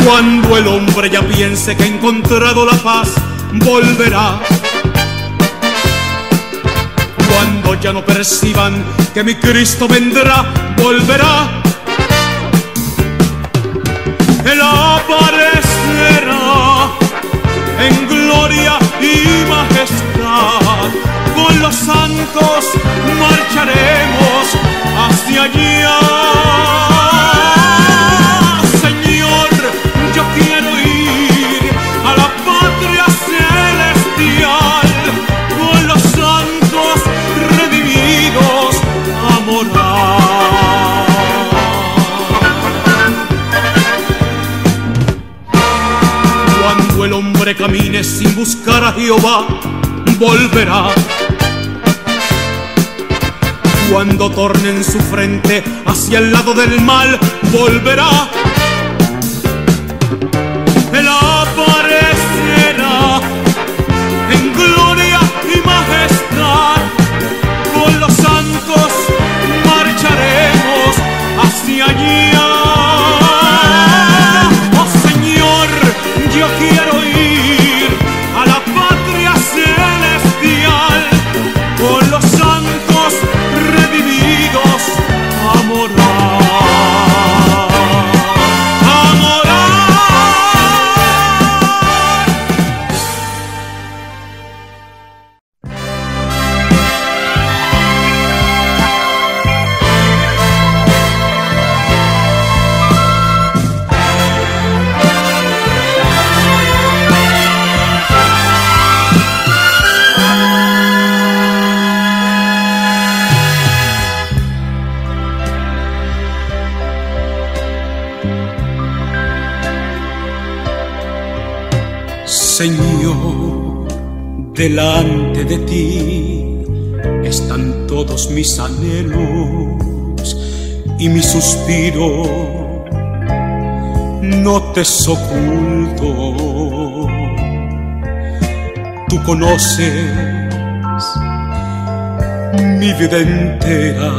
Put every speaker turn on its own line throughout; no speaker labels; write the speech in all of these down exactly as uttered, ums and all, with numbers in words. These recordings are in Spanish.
Cuando el hombre ya piense que ha encontrado la paz, volverá. Cuando ya no perciban que mi Cristo vendrá, volverá. Él aparecerá en gloria y majestad. Con los santos marcharemos hacia allá. Señor, yo quiero ir a la patria celestial, con los santos redimidos a morar. Cuando el hombre camine sin buscar a Jehová, volverá. Cuando tornen su frente hacia el lado del mal, volverá. Él aparecerá en gloria y majestad. Con los santos marcharemos hacia allá. Oh Señor, yo quiero ir a la patria celestial, con los santos redimidos a morar. A morar. Señor, delante de ti están todos mis anhelos y mi suspiro, no te es oculto. Tú conoces mi vida entera,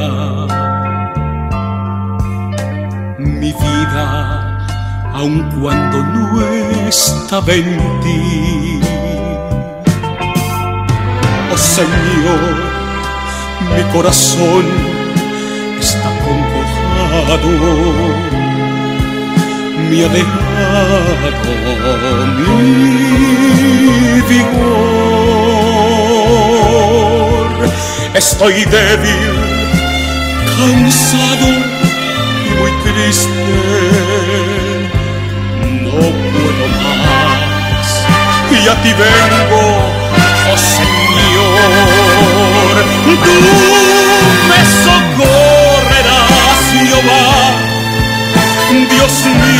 mi vida aun cuando no estaba en ti. Oh Señor, mi corazón está congojado, me ha dejado mi vigor. Estoy débil, cansado y muy triste. No puedo más y a ti vengo, oh Señor. Tú me socorrerás, Jehová, Dios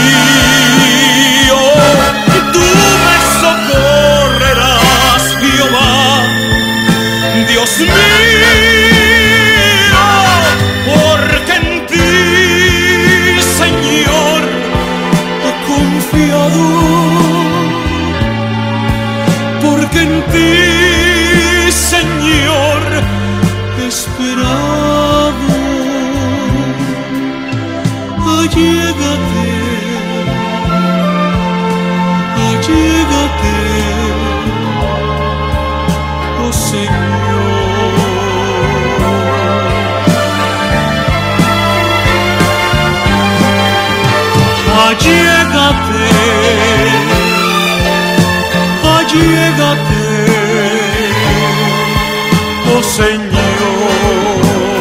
mío. Tú me socorrerás, Jehová, Dios mío, porque en ti, Señor, confiado, porque en ti, Señor, he esperado. Allégate, allégate, oh Señor. Allégate, allégate, oh Señor.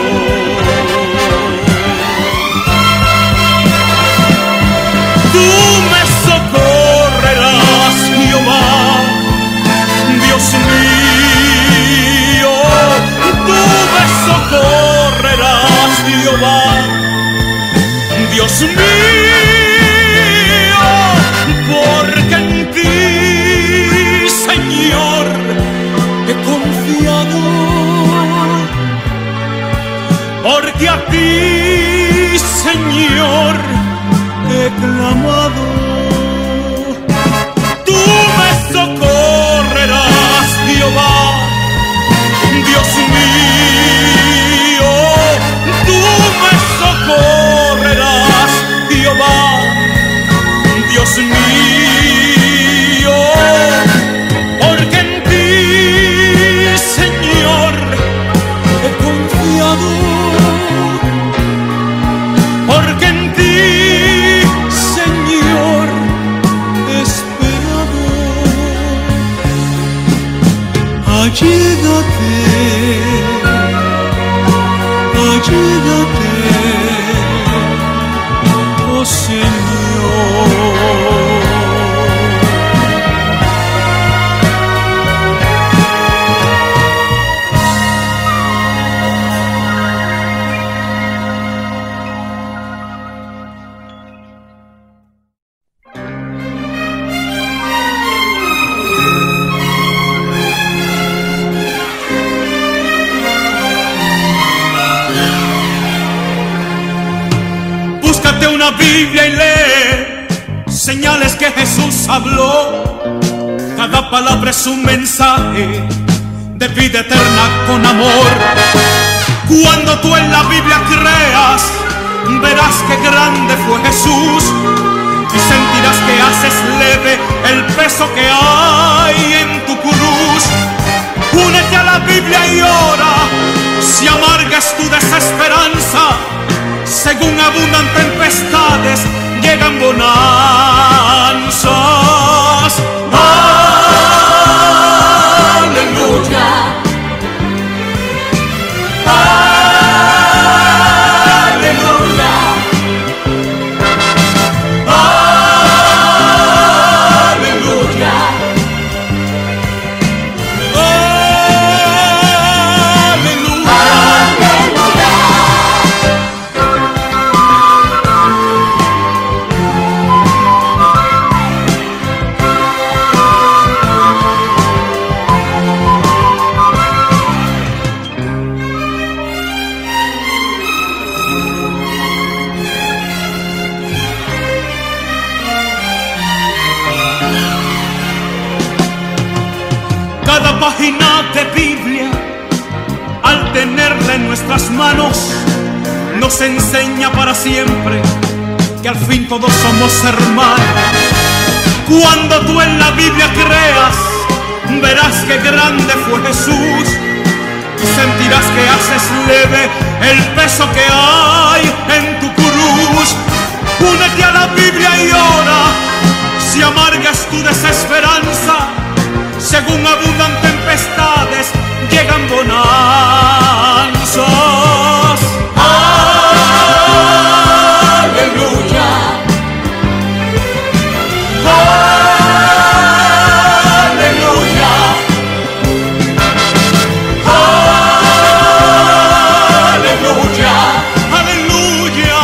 Tú me socorrerás, Jehová, Dios mío. Tú me socorrerás, Jehová, Dios mío, porque en ti, Señor, he confiado, porque a ti, Señor, he clamado. Tú me socorrerás, Jehová, Dios mío. Tú me socorrerás, allégate, allégate, oh Señor. Una Biblia y lee señales que Jesús habló. Cada palabra es un mensaje de vida eterna con amor. Cuando tú en la Biblia creas, verás que grande fue Jesús y sentirás que haces leve el peso que hay en tu cruz. Únete a la Biblia y ora, si amarga es tu desesperanza. Según abundan tempestades, llegan bonanzas. Aleluya. Aleluya. Aleluya. Cada página de Biblia, al tenerla en nuestras manos, nos enseña para siempre que al fin todos somos hermanos. Cuando tú en la Biblia creas, verás que grande fue Jesús y sentirás que haces leve el peso que hay en tu cruz. Únete a la Biblia y ora, si amarga es tu desesperanza. Según abundan tempestades, llegan bonanzas. Aleluya. Aleluya. Aleluya. Aleluya.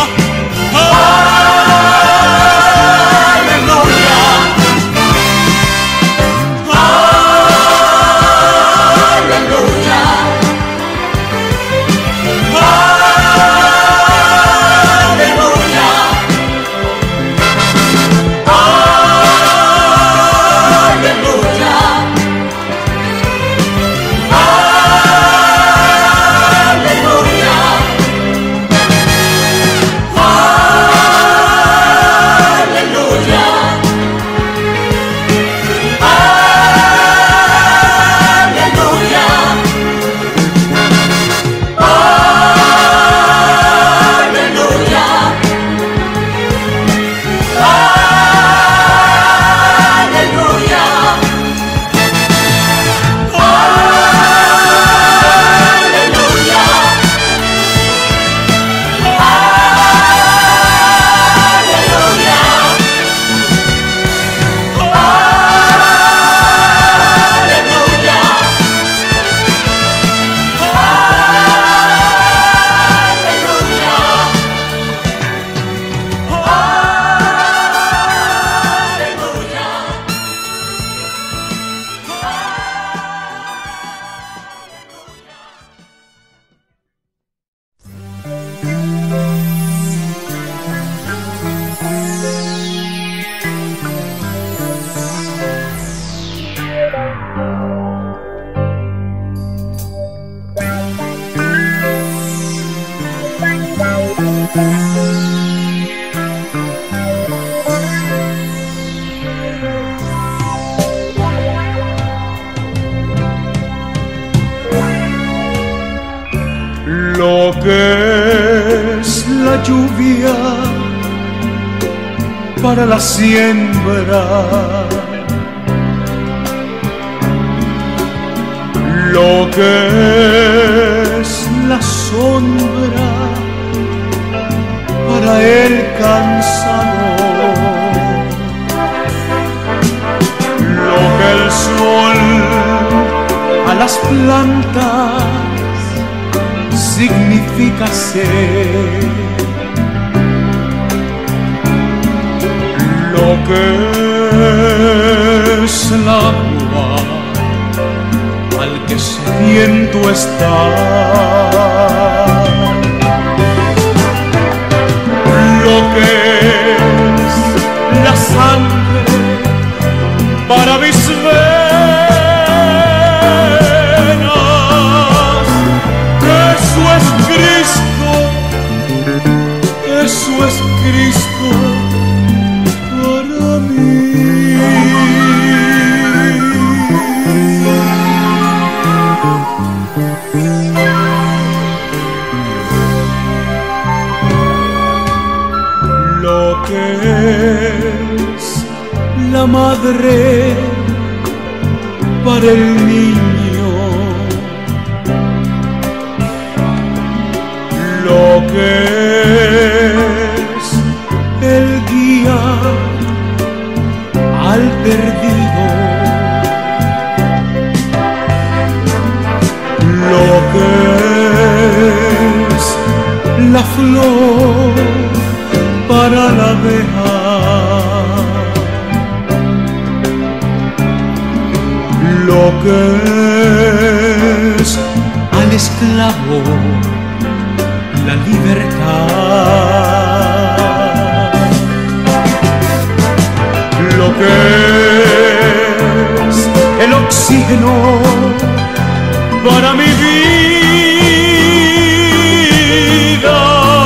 Lo que es la lluvia para la siembra, lo que es la sombra para el cansado, lo que el sol a las plantas significa ser, lo que es el agua al que sediento está, lo que es la sangre para mis venas. Eso es Cristo, eso es Cristo para mí. Lo que es la madre para el niño, lo que es el guía al perdido, lo que es la flor para la abeja, lo que es al esclavo la libertad, lo que es el oxígeno para mi vida.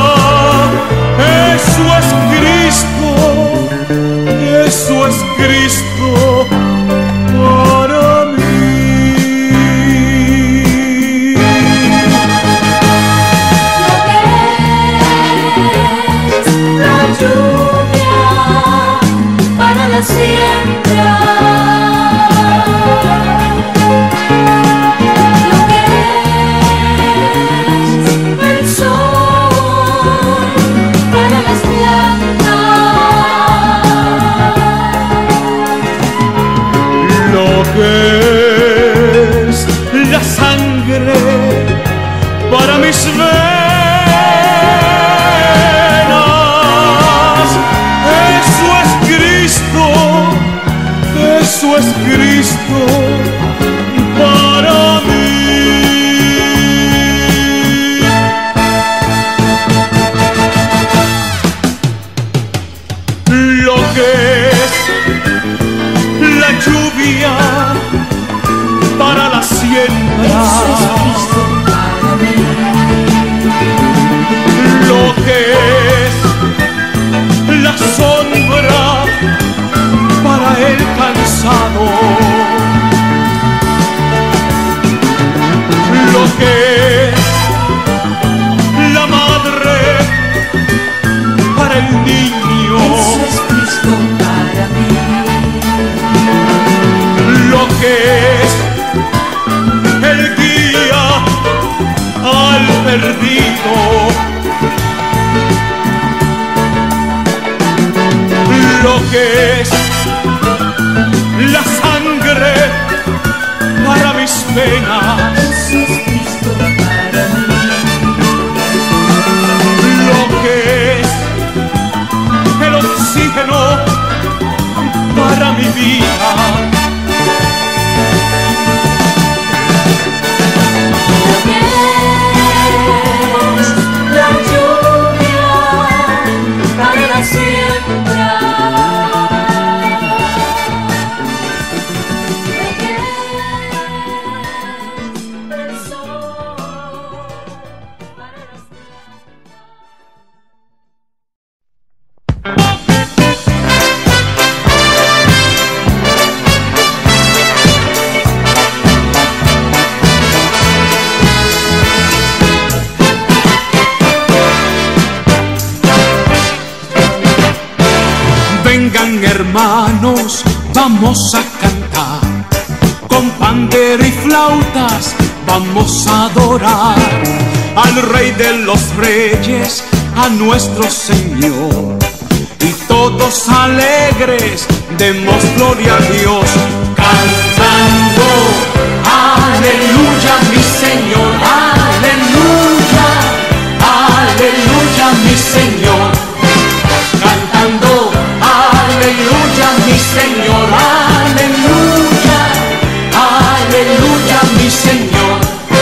Eso es Cristo, eso es Cristo para mí.
Lo que es la lluvia para la siembra, lo que es el sol para las plantas,
Lo que es la sangre para mis venas. Eso es Cristo, eso es Cristo para mí. Lo que es la lluvia para la siembra, lo que es la sombra para el cansado, lo que es la madre para el niño,
eso es Cristo para mí.
lo que es el guía al perdido, lo que es la sangre para mis venas,
Eso es Cristo para mí.
lo que es el oxígeno para mi vida.
Lo que es la lluvia para la siembra, lo que es el sol para las
Vengan hermanos, vamos a cantar con pandero y flautas vamos a adorar al Rey de los Reyes, a nuestro Señor. Y todos alegres demos gloria a Dios, cantando aleluya mi Señor, aleluya, aleluya mi Señor, cantando aleluya mi Señor, aleluya, aleluya mi Señor.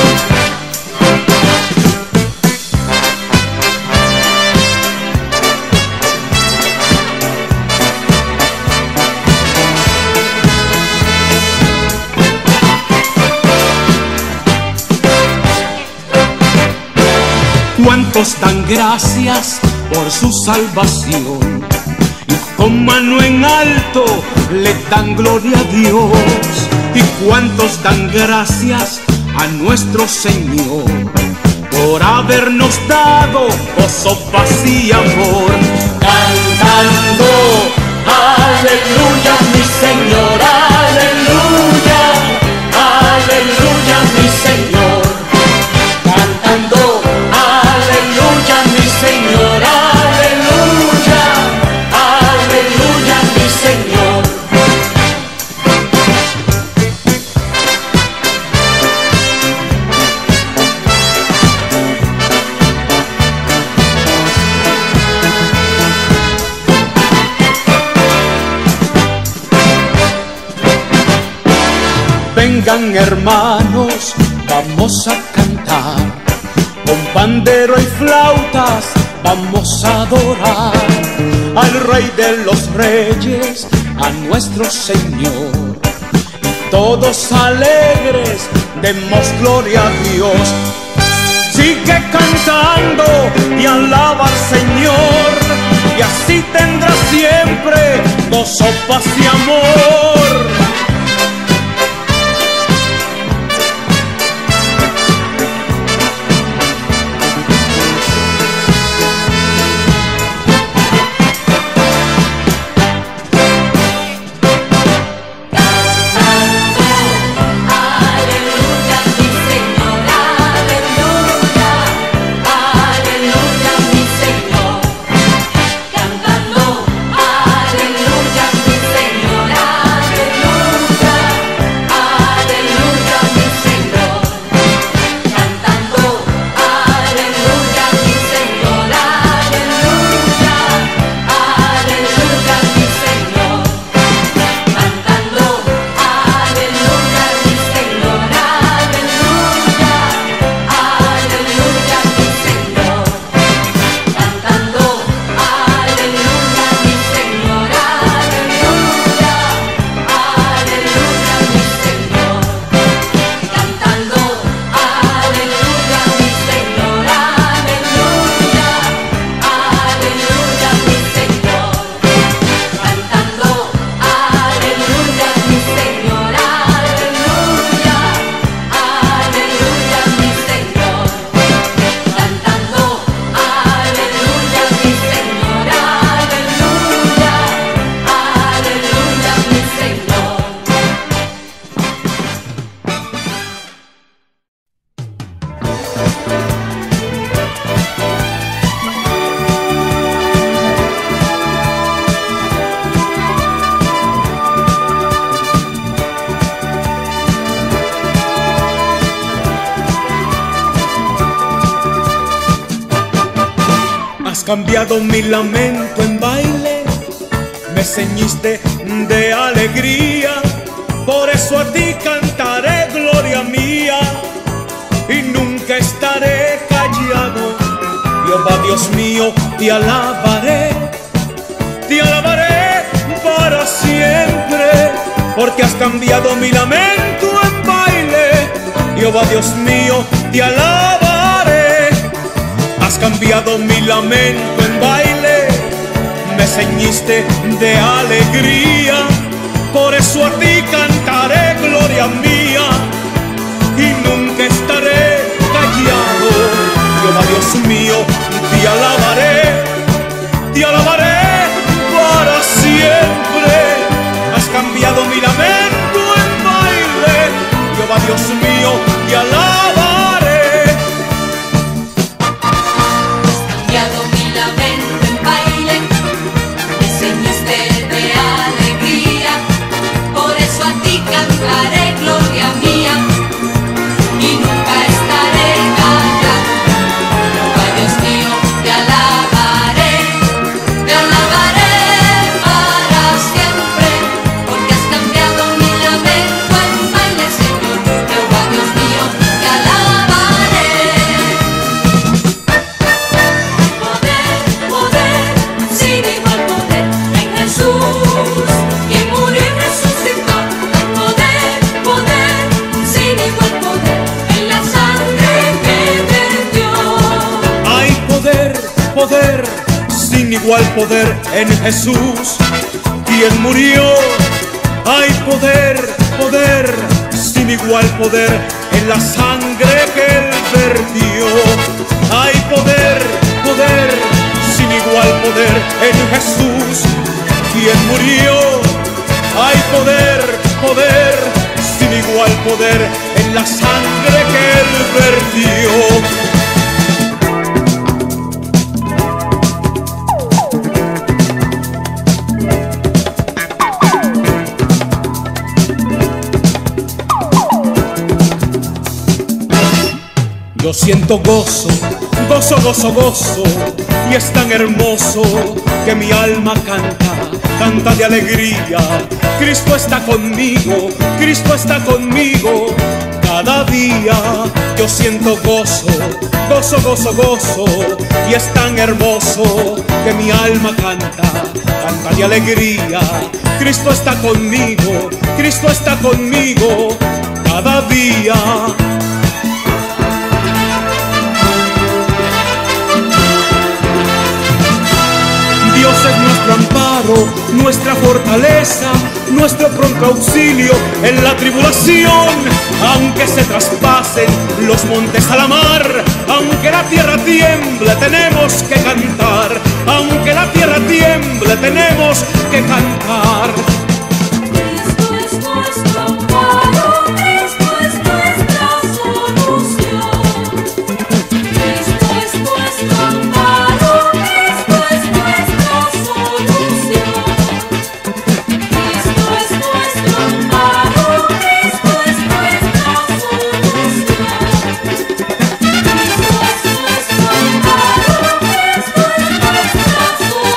¿Cuántos dan gracias por su salvación? Y con mano en alto le dan gloria a Dios. ¿Y cuántos dan gracias a nuestro Señor por habernos dado gozo, paz y amor? Cantando aleluya mi Señor, aleluya, aleluya mi Señor, cantando aleluya mi Señor, aleluya, aleluya mi Señor. Vengan hermanos, vamos a cantar, con pandero y flautas vamos a adorar al Rey de los Reyes, a nuestro Señor. Y todos alegres demos gloria a Dios. Sigue cantando y alaba al Señor, y así tendrá siempre gozo, paz y amor. Cambiado mi lamento en baile, me ceñiste de alegría, por eso a ti cantaré gloria mía y nunca estaré callado. Jehová Dios mío, te alabaré, te alabaré para siempre, porque has cambiado mi lamento en baile. Jehová Dios mío, te alabaré. Has cambiado mi lamento en baile, me ceñiste de alegría, por eso a ti cantaré gloria mía y nunca estaré callado. Jehová Dios mío, te alabaré, te alabaré para siempre. Has cambiado mi lamento en baile, poder en Jesús, quien murió. Hay poder, poder, sin igual poder en la sangre que Él vertió. Hay poder, poder, sin igual poder en Jesús, quien murió. Hay poder, poder, sin igual poder en la sangre que Él vertió. Yo siento gozo, gozo, gozo, gozo, y es tan hermoso que mi alma canta, canta de alegría. Cristo está conmigo, Cristo está conmigo. Cada día yo siento gozo, gozo, gozo, gozo, y es tan hermoso que mi alma canta, canta de alegría. Cristo está conmigo, Cristo está conmigo cada día. Dios es nuestro amparo, nuestra fortaleza, nuestro pronto auxilio en la tribulación. Aunque se traspasen los montes a la mar, aunque la tierra tiemble, tenemos que cantar. Aunque la tierra tiemble, tenemos que cantar.
Cristo es nuestro amparo, Cristo es nuestra solución. Cristo es nuestro amparo, Cristo es nuestra solución. Cristo es nuestro amparo, Cristo es nuestra solución. Cristo es nuestro amparo, Cristo es nuestra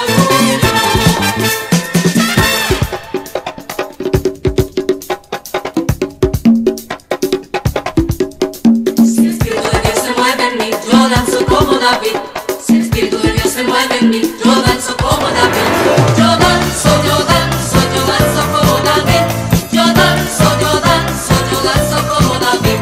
solución. Si el Espíritu de Dios se mueve en mí, yo danzo como David. Si el Espíritu de Dios se mueve en mí, yo danzo como David. Yo danzo, yo danzo, yo danzo como David. Yo danzo, yo danzo, yo danzo como David.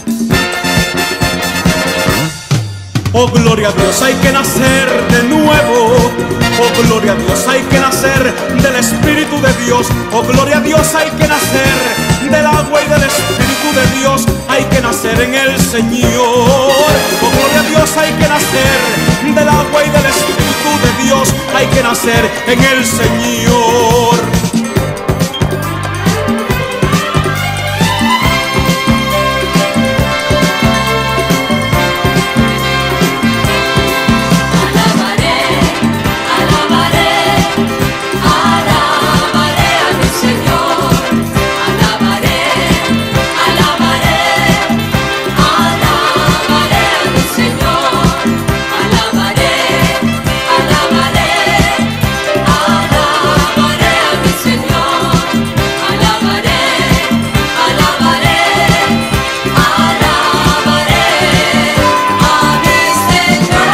Oh, gloria a Dios, hay que nacer de nuevo. Oh, gloria a Dios, hay que nacer del Espíritu de Dios. Oh, gloria a Dios, hay que nacer del agua y del Espíritu de Dios. Hay que nacer en el Señor. Oh, gloria a Dios, hay que nacer del agua y del Espíritu de Dios. Hay que nacer en el Señor.
Alabaré, alabaré, alabaré a mi Señor. Alabaré, alabaré, alabaré a mi Señor. Alabaré, alabaré, alabaré a mi Señor. Alabaré, alabaré, alabaré a mi Señor.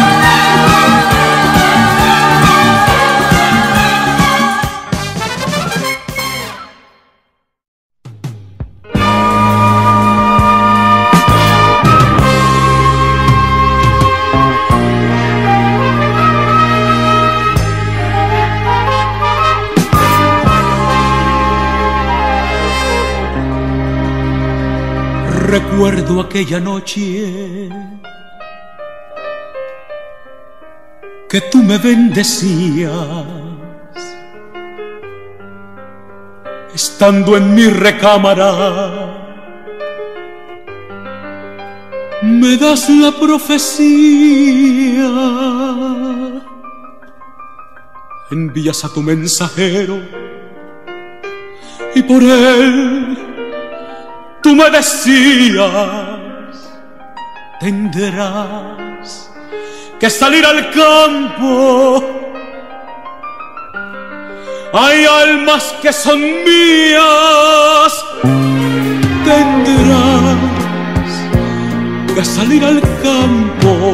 Recuerdo aquella noche que tú me bendecías, estando en mi recámara. Me das la profecía, envías a tu mensajero y por él tú me decías: tendrás que salir al campo. Hay almas que son mías. Tendrás que salir al campo.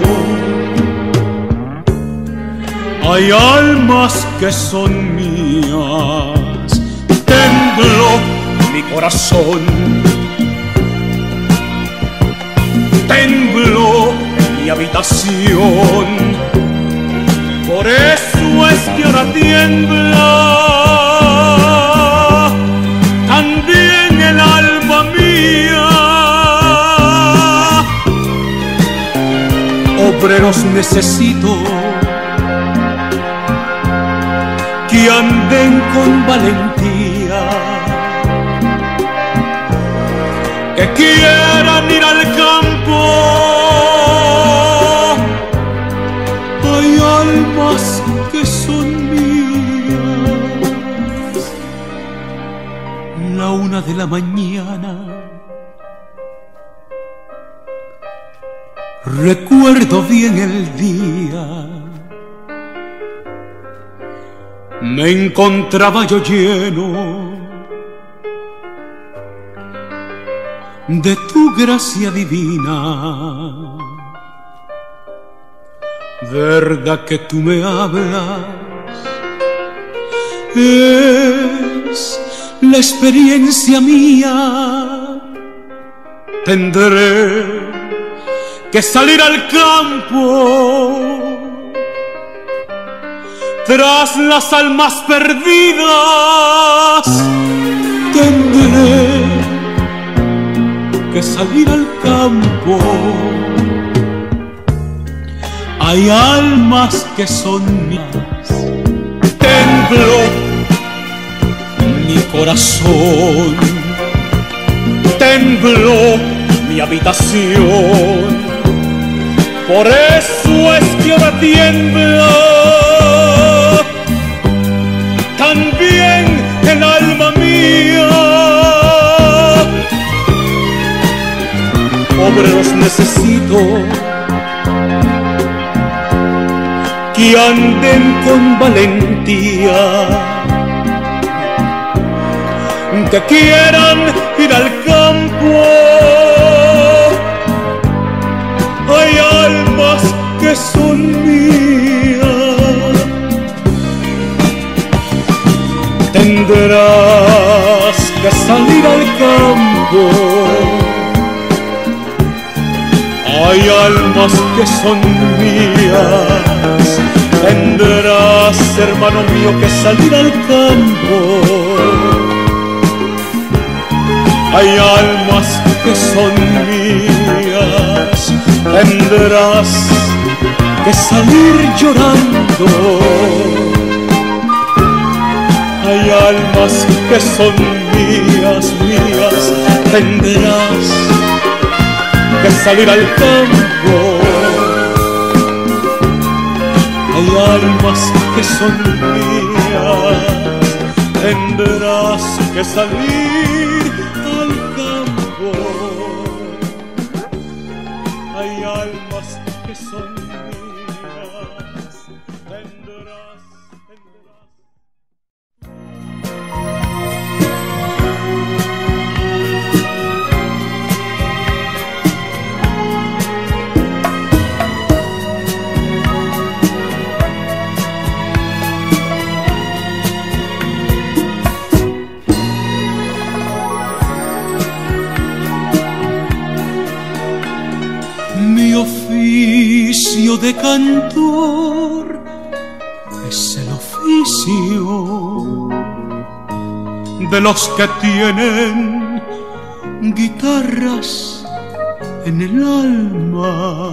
Hay almas que son mías. Tembló mi corazón, tembló mi habitación. Por eso es que ahora tiembla también el alma mía. Obreros necesito que anden con valentía, que quieran ir al campo. Hay almas que son mías. La una de la mañana, recuerdo bien el día. Me encontraba yo lleno de tu gracia divina. Verdad que tú me hablas, es la experiencia mía. Tendré que salir al campo tras las almas perdidas. Tendré que salir al campo. Hay almas que son mías. Tembló mi corazón, tembló mi habitación. Por eso es que ahora tiembla también el alma mía. Obreros necesito que anden con valentía, que quieran ir al campo. Hay almas que son mías. Tendrás que salir al campo. Hay almas que son mías. Tendrás, hermano mío, que salir al campo. Hay almas que son mías. Tendrás que salir llorando. Hay almas que son mías, mías. Tendrás que salir al campo. Hay almas que son mías. Tendrás que salir al campo. Hay almas que son mías. Tendrás, tendrás. Mi oficio de cantor es el oficio de los que tienen guitarras en el alma.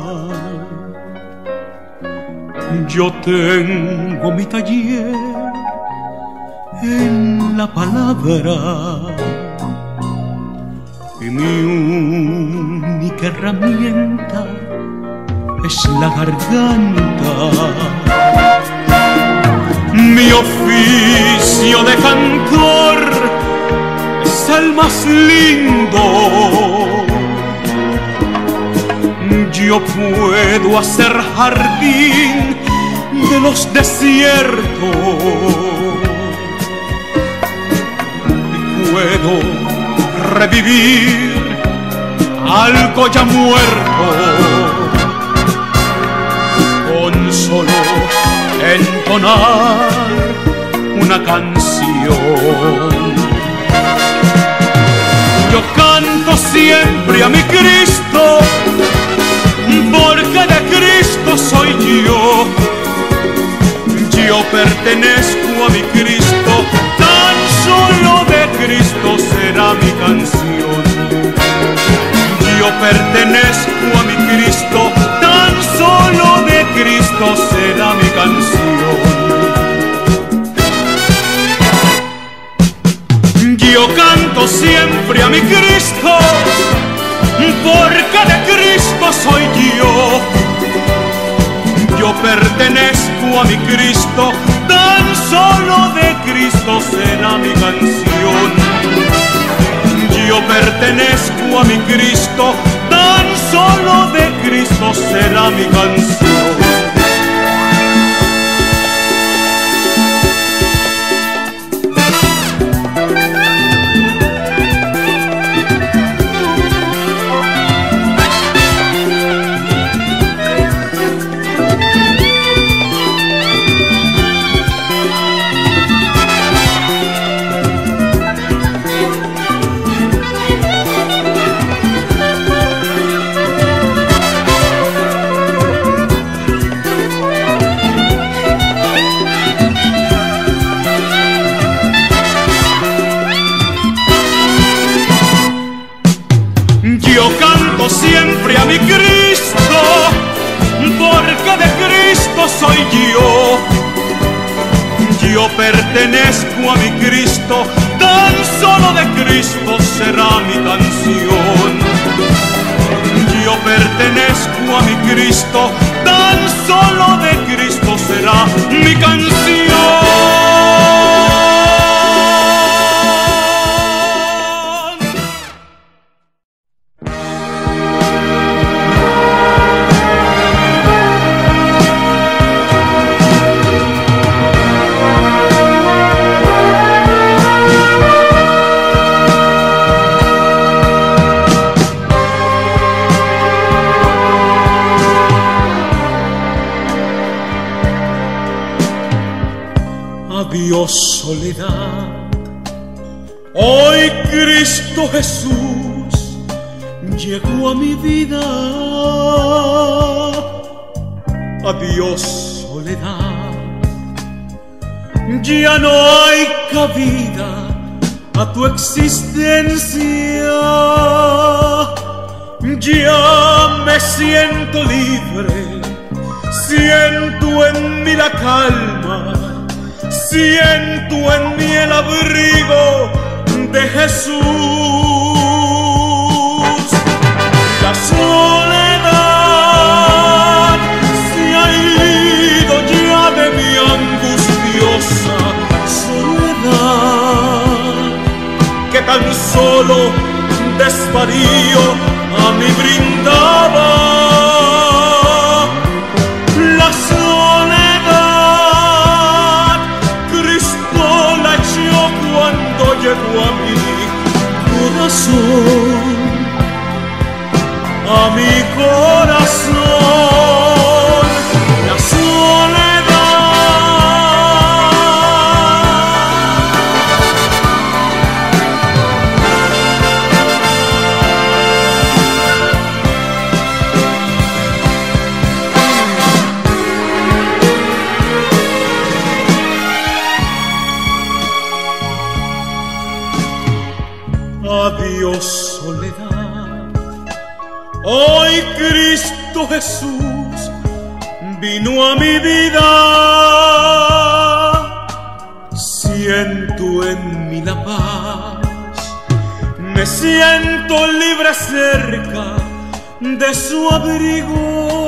Yo tengo mi taller en la palabra y mi única herramienta es la garganta. Mi oficio de cantor es el más lindo. Yo puedo hacer jardín de los desiertos y puedo revivir algo ya muerto con solo entonar una canción. Yo canto siempre a mi Cristo, porque de Cristo soy yo. Yo pertenezco a mi Cristo, tan solo de Cristo será mi canción. Yo pertenezco a mi Cristo, tan solo de Cristo será mi canción. Yo canto siempre a mi Cristo, porque de Cristo soy yo. Yo pertenezco a mi Cristo, tan solo de Cristo será mi canción. Yo pertenezco a mi Cristo, tan solo de Cristo será mi canción. Yo canto siempre a mi Cristo, porque de Cristo soy yo. Yo pertenezco a mi Cristo, tan solo de Cristo será mi canción. Yo pertenezco a mi Cristo, tan solo de Cristo será mi canción. Adiós soledad, hoy Cristo Jesús llegó a mi vida. Adiós soledad, ya no hay cabida a tu existencia. Ya me siento libre, siento en mí la calma, siento en mí el abrigo de Jesús. La soledad se ha ido ya de mi angustiosa soledad, que tan solo desvarío a mí brindaba. La soledad Cristo la echó cuando llegó a mi corazón, a mi corazón. La Adiós soledad, hoy Cristo Jesús vino a mi vida. Siento en mí la paz, me siento libre cerca de su abrigo.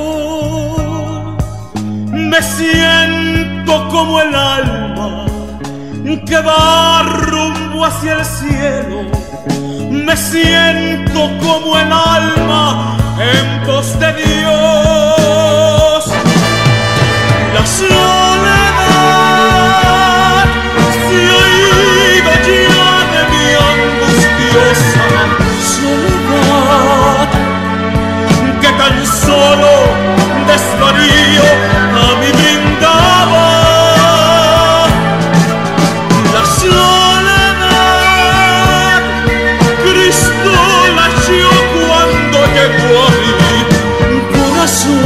Me siento como el alma que va rumbo hacia el cielo. Me siento como el alma en pos de Dios. La soledad se ha ido ya de mi angustiosa soledad, que tan solo desvarío a mi brindaba. La soledad Cristo la echó cuando llegó a mi corazón.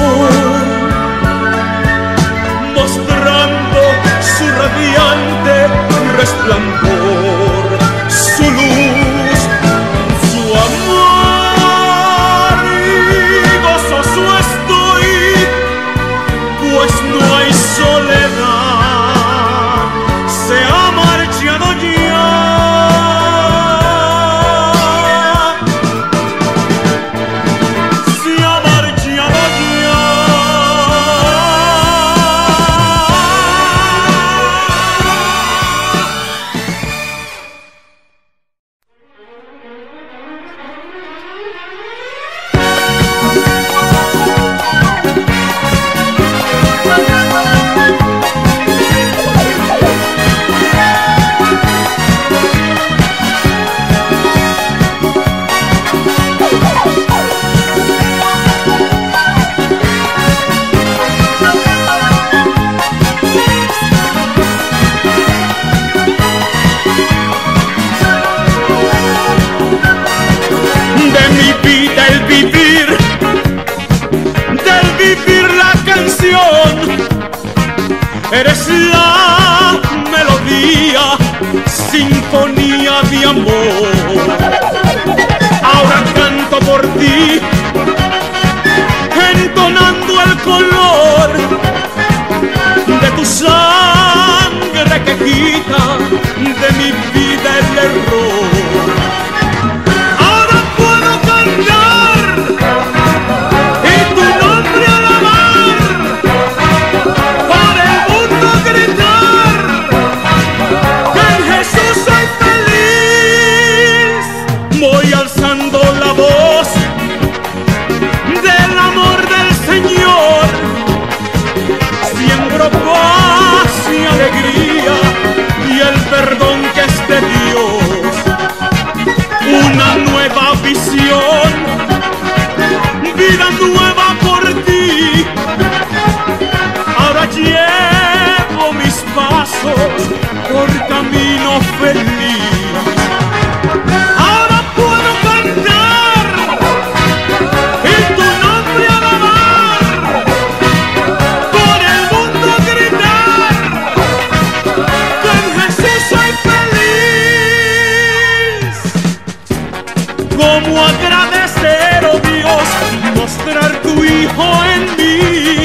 resplandor, su luz, su amor. Y gozoso estoy, pues no hay soledad, se ha marchado ya. Se ha marchado ya. De mi vida el vivir, del vivir la canción, eres la melodía, sinfonía de amor. Ahora canto por ti, entonando el color de tu sangre que quita de mi vida el error. Voy alzando la voz del amor del Señor, siembro paz y alegría y el perdón que es de Dios. Una nueva visión, vida nueva por ti. Ahora llevo mis pasos por camino feliz. ¿Cómo agradecer, oh Dios, mostrar tu Hijo en mí?